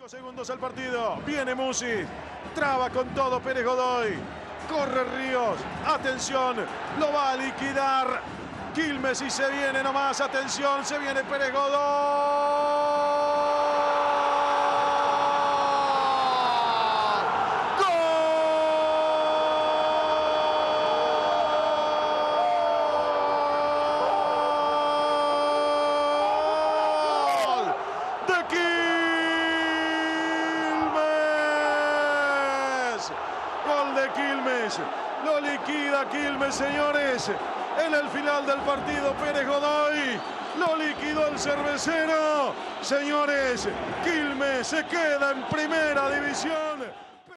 5 segundos al partido. Viene Musi. Traba con todo Pérez Godoy. Corre Ríos. Atención. Lo va a liquidar Quilmes y se viene nomás. Atención. Se viene Pérez Godoy. Gol de Quilmes, lo liquida Quilmes, señores. En el final del partido, Pérez Godoy lo liquidó el cervecero. Señores, Quilmes se queda en primera división.